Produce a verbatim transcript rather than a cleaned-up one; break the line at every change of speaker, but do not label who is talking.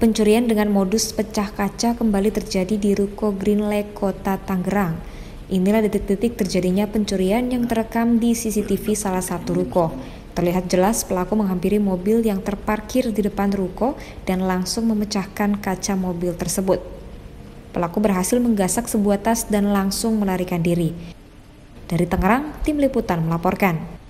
Pencurian dengan modus pecah kaca kembali terjadi di Ruko Green Lake, Kota Tangerang. Inilah detik-detik terjadinya pencurian yang terekam di C C T V salah satu ruko. Terlihat jelas pelaku menghampiri mobil yang terparkir di depan ruko dan langsung memecahkan kaca mobil tersebut. Pelaku berhasil menggasak sebuah tas dan langsung melarikan diri. Dari Tangerang, tim liputan melaporkan.